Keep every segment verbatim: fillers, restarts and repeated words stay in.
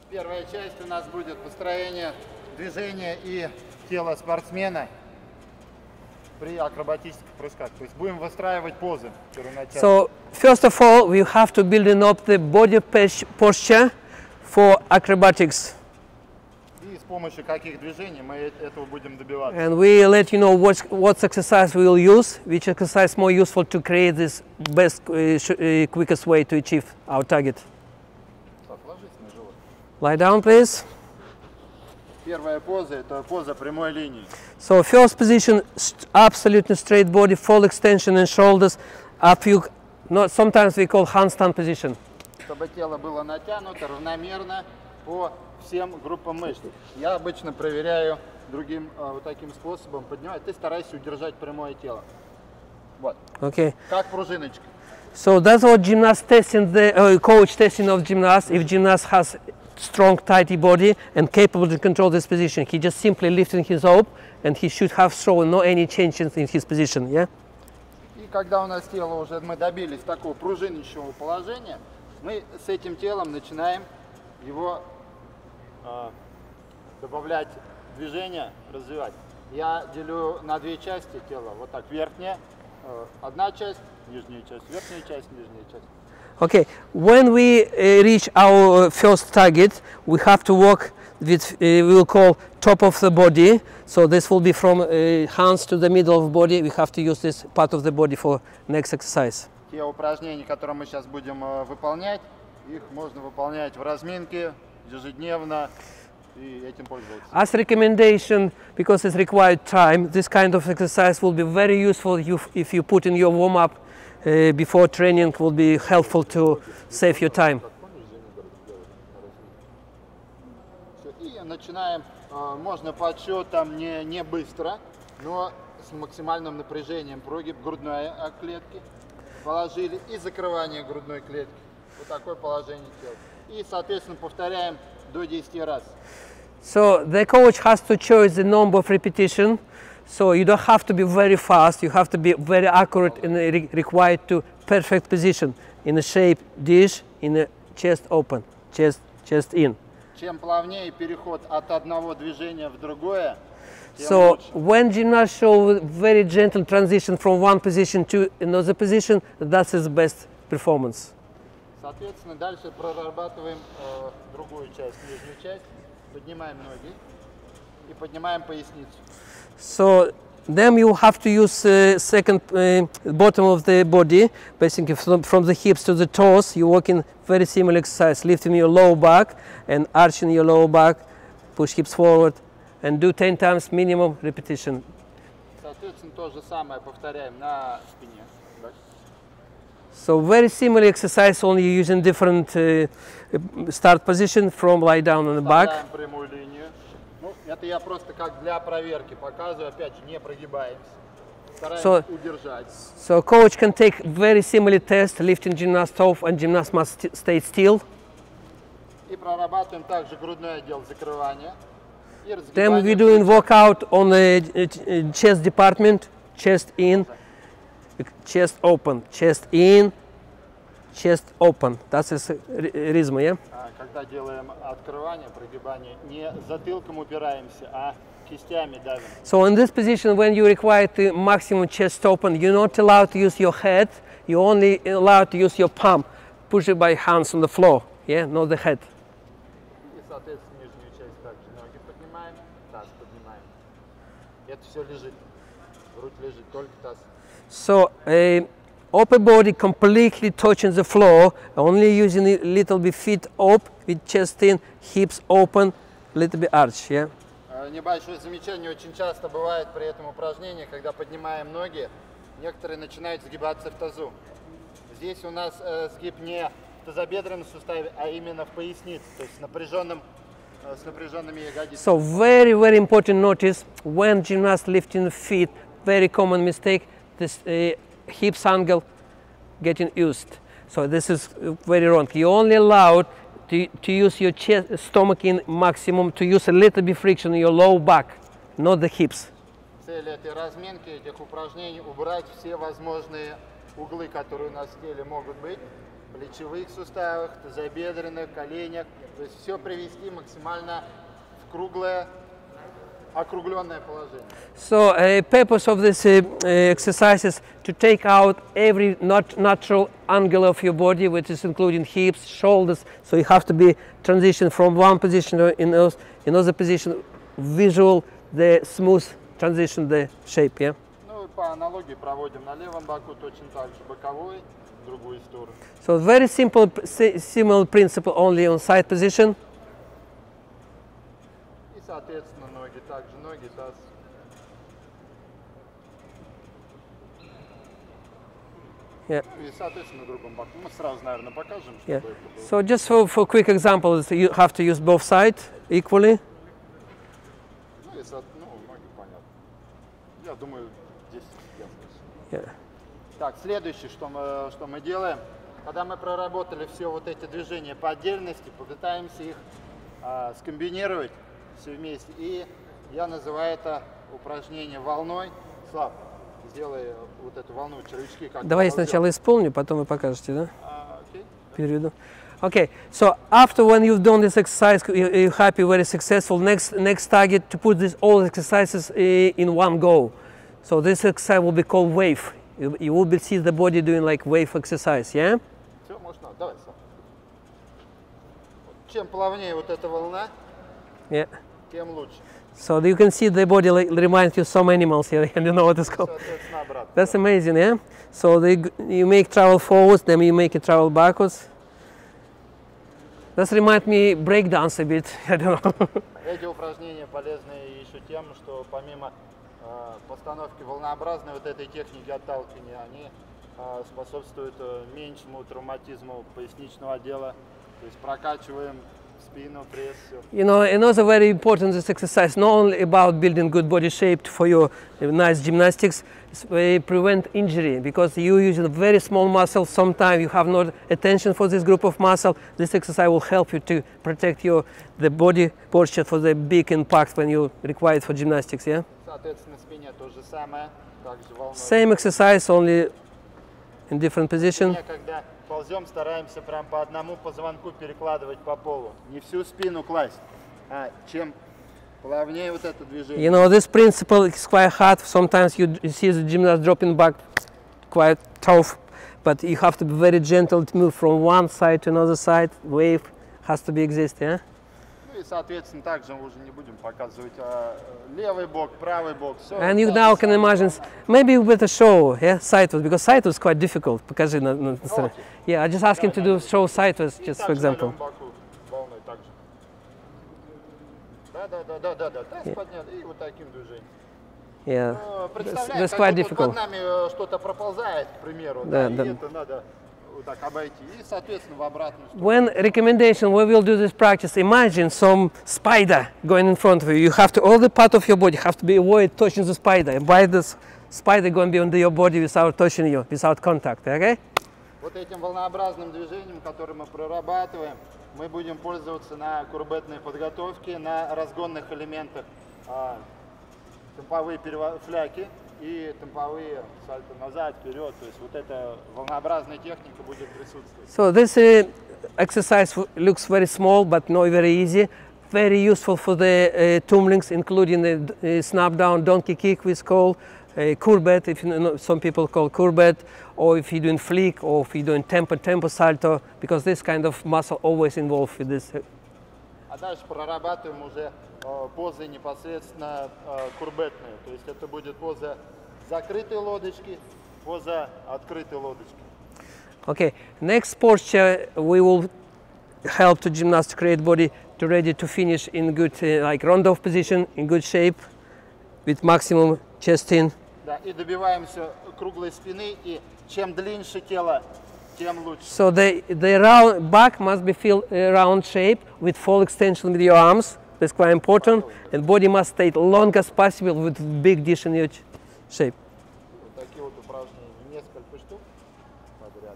Первая часть у нас будет построение движения и тела спортсмена при акробатических прыжках. То есть будем выстраивать позы первоначально. So first of all, we have to build up the body posture for acrobatics. И с помощью каких движений мы этого будем добиваться. And we let you know what what exercise we will use, which exercise more useful to create this best, uh, quickest way to achieve our target. Lie down, please. Первая поза – это поза прямой линии. So first position, absolutely straight body, full extension and shoulders. Up you, not sometimes we call handstand position. Чтобы тело было натянуто равномерно по всем группам мышц. Я обычно проверяю другим вот таким способом. Поднимать. Ты старайся удержать прямое тело. Вот. Okay. Как пружиночка. So that's what gymnast testing the uh, coach testing of gymnast. If gymnast has strong, tighty body and capable to control this position, he just simply lifting his up, and he should have shown no any changes in his position. Yeah. И когда у нас тело уже мы добились такого пружинищего положения, мы с этим телом начинаем его э, добавлять движения, развивать. Я делю на две части тела. Вот так, верхняя, э, одна часть, нижняя часть, верхняя часть, нижняя часть. Okay, when we uh, reach our first target, we have to walk with, uh, we will call top of the body. So this will be from uh, hands to the middle of the body. We have to use this part of the body for next exercise. Те упражнения, которые мы сейчас будем uh, выполнять, их можно выполнять в разминке, ежедневно, и этим пользоваться. As recommendation, because it's required time, this kind of exercise will be very useful if, if you put in your warm-up Uh, before training, will be helpful to save your time. И начинаем, можно по отсчетам не, не быстро, но с максимальным напряжением. Прогиб грудной клетки положили и закрывание грудной клетки. Вот такое положение тела. И, соответственно, повторяем до десяти раз. So the coach has to choose the number of repetition. So you don't have to be very fast, you have to be very accurate and re required to perfect position in a shape dish, in a chest open, chest, chest in. Чем плавнее переход от одного движения в другое, тем So лучше. when gymnasts show very gentle transition from one position to another position, that's his best performance. Соответственно, дальше прорабатываем э, другую часть, нижнюю часть, поднимаем ноги и поднимаем поясницу. So then you have to use uh, second uh, bottom of the body, basically from, from the hips to the toes. You work in very similar exercise, lifting your lower back and arching your lower back, push hips forward, and do ten times minimum repetition. Соответственно, то же самое повторяем на спине. So very similar exercise, only using different uh, start position from lie down on the back. Прямую линию. Это я просто как для проверки показываю, опять же, не прогибаемся. Стараемся So, удержать. So coach can take very similar test, lifting gymnast off and gymnast must st stay still. И прорабатываем также грудной отдел закрывания. И Then we doing workout on the chest department, chest in, chest open, chest in, chest open. That's his rhythm, yeah? Когда делаем открывание, прогибание, не затылком упираемся, а кистями давим. So in this position, when you require the maximum chest open, you're not allowed to use your head. You're only allowed to use your palm. Push it by hands on the floor, yeah, not the head. И, соответственно, нижнюю часть также ноги поднимаем, таз поднимаем. Это все лежит, грудь лежит, только таз. So uh, upper body completely touching the floor, only using a little bit feet up with chest in, hips open, little bit arch, yeah? Небольшое замечание, очень часто бывает при этом упражнении, когда поднимаем ноги, некоторые начинают сгибаться в тазу. Здесь у нас э, сгиб не в тазобедренном суставе, а именно в пояснице, то есть с, напряженным, э, с напряженными ягодицами. So very, very important notice, when gymnast lifting the feet, very common mistake, this uh, hips angle getting used. So this is very wrong. You're only allowed to, to use your chest, stomach in maximum, to use a little bit friction in your low back, not the hips. Цель этой разминки, этих упражнений, убрать все возможные углы, которые у нас в теле могут быть, плечевых суставах, тазобедренных, коленях. То есть все привести максимально в круглое, округленное положение. So a purpose of this uh, uh, exercise is to take out every not natural angle of your body, which is including hips, shoulders. So you have to be transition from one position to in those, another position, visual, the smooth transition, the shape, yeah? Ну, по аналогии проводим на левом боку точно так же, боковой, в другую сторону. So very simple, similar principle only on side position. И, соответственно, ноги также, ноги, таз. Yeah. И, соответственно, на другом боку. Мы сразу, наверное, покажем, чтобы Yeah. это было. So just for, for quick examples, you have to use both sides equally. Ну, и, со- ну, ноги понятно. Я думаю, здесь ясно. Yeah. Так, следующее, что мы, что мы делаем, когда мы проработали все вот эти движения по отдельности, попытаемся их а, скомбинировать все вместе. И я называю это упражнение волной. Слав, сделай вот эту волну, червячки. Как Давай я ползёт. сначала исполню, потом вы покажете, да? А, окей. Переведу. Okay, so after when you've done this exercise, you- you're happy, very successful. Next, next target to put this all exercises eh, in one go. So this exercise will be called wave. You, you will be see the body doing like wave exercise, yeah? Все, можно. Давай, Слав. Чем плавнее вот эта волна, Yeah. тем лучше. So you can see the body like, reminds you of some animals here, and you know what it's called. Соответственно, обратно. That's amazing, yeah? So they, g- you make travel forwards, then you make it travel backwards. That reminds me breakdance a bit. I don't know. Эти упражнения полезны еще тем, что помимо э, постановки волнообразной вот этой техники отталкивания, они э, способствуют э, меньшему травматизму поясничного отдела. То есть прокачиваем спину, пресс, все. You know, another very important this exercise, not only about building good body shape for your uh, nice gymnastics, it's, uh, prevent injury because you use a very small muscle. Sometimes you have not attention for this group of muscle. This exercise will help you to protect your the body posture for the big impact when you require it for gymnastics. Yeah. Соответственно, спине то же самое, также волной. Same exercise, only in different position. Спине, когда ползем, стараемся прям по одному позвонку перекладывать по полу. Не всю спину класть, а чем плавнее вот это движение. You know, this principle is quite hard. Sometimes you, you see the gymnast dropping back quite tough, but you have to be very gentle to move from one side to another side. Wave has to be exist, yeah? Ну и, соответственно, также мы уже не будем показывать а, левый бок, правый бок. Все, And you now can imagine, maybe you better show, yeah, sideways, because sideways is quite difficult. Покажи на- на- на- Yeah, I just ask him to do show sideways, just for example. Волной также. Да, да, да, да, да, да. Таз поднят и вот таким движением. Yeah, Ну, that's, представляем, that's как quite будто difficult. под нами э, что-то проползает, к примеру, Да, да, да. и это надо вот так обойти. И, соответственно, в обратную сторону. When recommendation, we will do this practice. Imagine some spider going in front of you. You have to, all the part of your body have to be avoid touching the spider. And by this spider going to be under your body without touching you, without contact, okay? Вот этим волнообразным движением, которое мы прорабатываем, мы будем пользоваться на курбетной подготовке, на разгонных элементах, а, темповые перево- фляки и темповые сальто назад, вперед. То есть вот эта волнообразная техника будет присутствовать. So this uh, exercise w- looks very small, but not very easy. Very useful for the uh, tumblings, including the d- uh, snap down, donkey kick, we call uh, courbet. If you know, some people call courbet, or if you're doing flick, or if you're doing tempo tempo salto, because this kind of muscle always involved with this. А дальше прорабатываем уже э, позы непосредственно э, курбетные. То есть это будет поза закрытой лодочки, поза открытой лодочки. Okay, next posture we will help the gymnast to create body to ready to finish in good uh, like round-off position, in good shape, with maximum chest in. Да, и добиваемся круглой спины, и чем длиннее тело, тем лучше. So the the round back must be feel uh, round shape with full extension with your arms. That's quite important. And body must stay long as possible with big dish in your ch- shape. Вот такие вот упражнения, несколько штук подряд.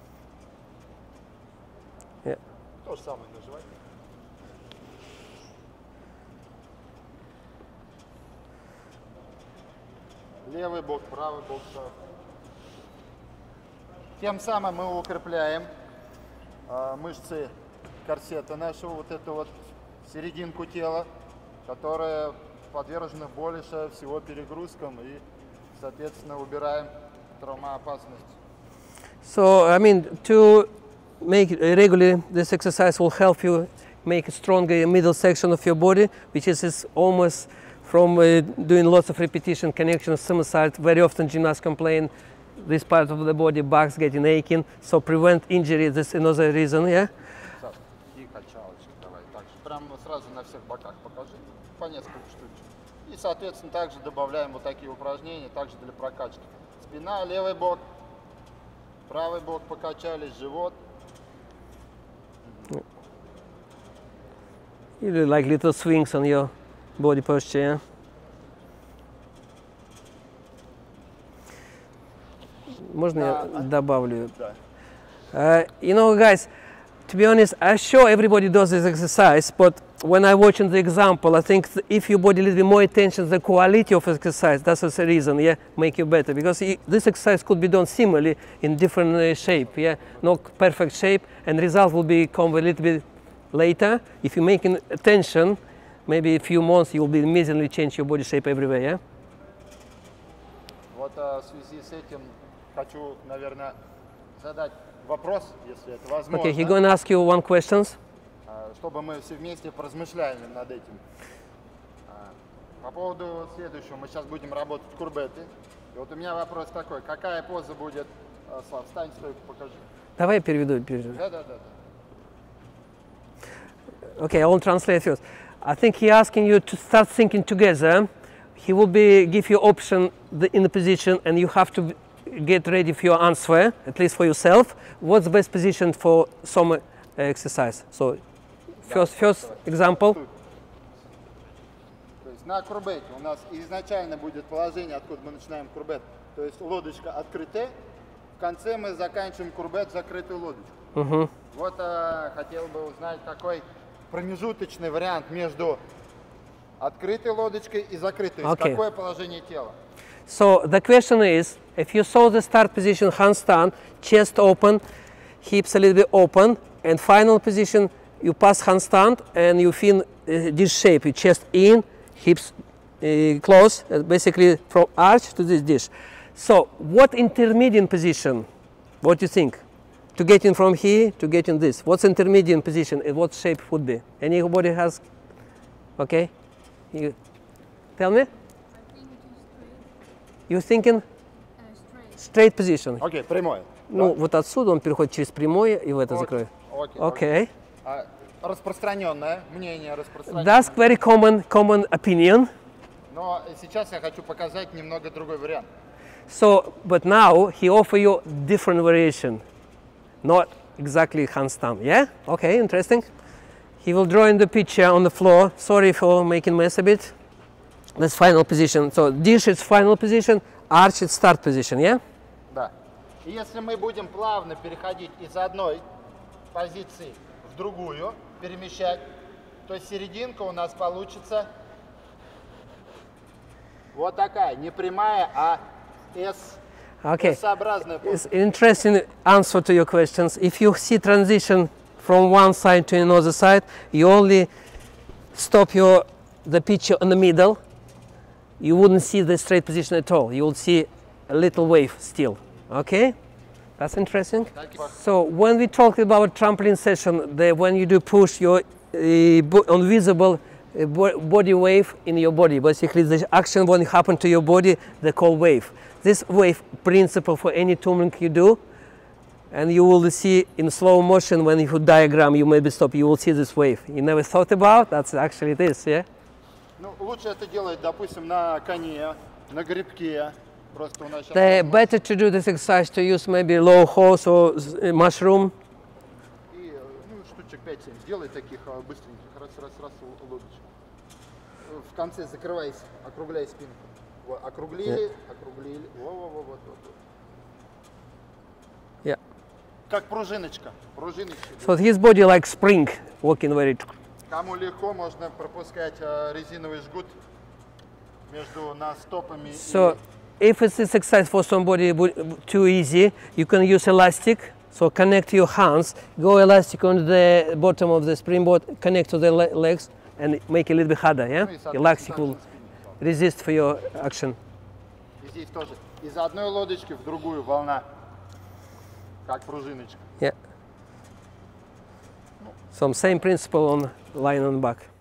Yeah. То же самое на животе. Левый бок, правый бок. Шаг. Тем самым мы укрепляем э, мышцы корсета нашего, вот эту вот серединку тела, которая подвержена больше всего перегрузкам, и, соответственно, убираем травмоопасность. So, I mean, to make it regularly, this exercise will help you make a stronger middle section of your body, which is, is almost from uh, doing lots of repetition, connection, similar side. Very often gymnasts complain this part of the body, backs getting aching, so prevent injury. This is another reason, yeah? И качалочки давай, так же, прям сразу на всех боках покажи, по несколько штучек. И, соответственно, также добавляем вот такие упражнения, также для прокачки. Спина, левый бок, правый бок покачались, живот. You do like little swings on your body posture, yeah? Можно я добавлю? Да. Uh, you know, guys, to be honest, I'm sure everybody does this exercise, but when I watch the example, I think if your body a little bit more attention to the quality of exercise, that's the reason, yeah, make you better. Because this exercise could be done similarly in different uh, shape, yeah, not perfect shape, and result will be come a little bit later. If you make attention, maybe a few months, you will be immediately change your body shape everywhere, yeah. Вот в связи с этим хочу, наверное, задать вопрос, если это возможно. Okay, he's going to ask you one question. Чтобы мы все вместе поразмышляли над этим. По поводу следующего, мы сейчас будем работать курбеты. И вот у меня вопрос такой, какая поза будет, Слав, встань, стойку покажи. Давай я переведу. переведу. Да, да, да. Okay, I will translate first. I think he asking you to start thinking together. He will be give you option the, in the position, and you have to get ready for your answer, at least for yourself. What's the best position for some uh, exercise? So, first, first example. То есть на курбете у нас изначально будет положение, откуда мы начинаем курбет. То есть лодочка открытая. В конце мы заканчиваем курбет закрытую лодочку. Uh-huh. Вот а, хотел бы узнать, какой промежуточный вариант между открытой лодочкой и закрытой. Okay. Какое положение тела? So the question is, if you saw the start position handstand, chest open, hips a little bit open, and final position, you pass handstand and you feel uh, this shape, your chest in, hips uh, close, uh, basically from arch to this dish. So what intermediate position, what do you think? To get in from here, to get in this. What's intermediate position and what shape would be? Anybody has, okay? You tell me? You're thinking? Straight position. Окей, okay, прямое. Ну, да. вот отсюда он переходит через прямое и в это Окей, закроет. окей, Okay. А, распространенное мнение, распространенное. That's very common, common opinion. Но сейчас я хочу показать немного другой вариант. So, but now he offer you different variation, not exactly handstand. Yeah? Okay, interesting. He will draw in the picture on the floor. Sorry for making mess a bit. That's final position. So dish is final position, arch is start position. Yeah? Да. И если мы будем плавно переходить из одной позиции в другую, перемещать, то серединка у нас получится вот такая, не прямая, а S. Okay. S-образная. It's interesting answer to your questions. If you see transition from one side to another side, you only stop your the picture in the middle. You wouldn't see the straight position at all. You will see a little wave still. Okay, that's interesting. So when we talk about trampoline session, the, when you do push, your uh, bo invisible uh, bo body wave in your body. Basically, the action when it happen to your body, they call wave. This wave principle for any tuning you do, and you will see in slow motion when you diagram, you maybe stop, you will see this wave. You never thought about? That's actually this, yeah? Ну, лучше это делать, допустим, на коне, на грибке. Просто у нас сейчас... The better to do this exercise to use maybe low horse or mushroom. И, ну, штучек пять-семь. Сделай таких быстреньких. Раз, раз, раз, лодочек. В конце закрывайся, округляй спинку. Вот, округлили, округлили. Во-во-во, вот, вот. Yeah. Как пружиночка. Пружиночка. So his body like spring, walking very. Кому легко, можно пропускать резиновый жгут между нас стопами. So if it's this exercise for somebody too easy, you can use elastic So connect your hands, go elastic on the bottom of the springboard, connect to the le legs and make it a little bit harder, yeah? Ну и, соответственно, Elastic также will спиннинг. resist for your action. И здесь тоже из одной лодочки в другую волна, как пружиночка. Yeah. Some same principle on line on back.